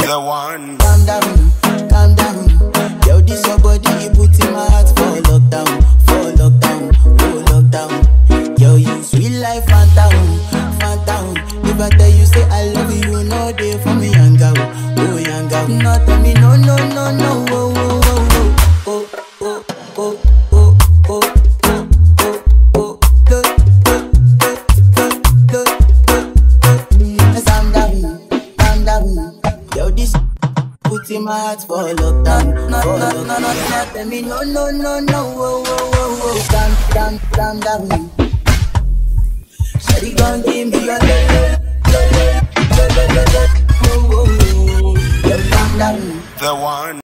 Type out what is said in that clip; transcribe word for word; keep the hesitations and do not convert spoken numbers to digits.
The one. Calm down, calm down. Yo, this your body, you put in my heart for lockdown, for lockdown, oh lockdown. Yo, you sweet life, phantom, phantom. If I tell you say I love you, you know they for me, young girl, oh young girl. No, tell me no, no, no, no, oh, oh, oh, oh, oh, oh, oh, oh, oh, oh, oh. Calm down, calm down. Yo, this put in my heart for lockdown, no, no, no, no, no, no, tell me no, no, no, no, oh, oh, oh, oh. Calm, calm, calm down. Shawty gon' give me your love, oh, oh, oh, oh. Yo, calm down. The one.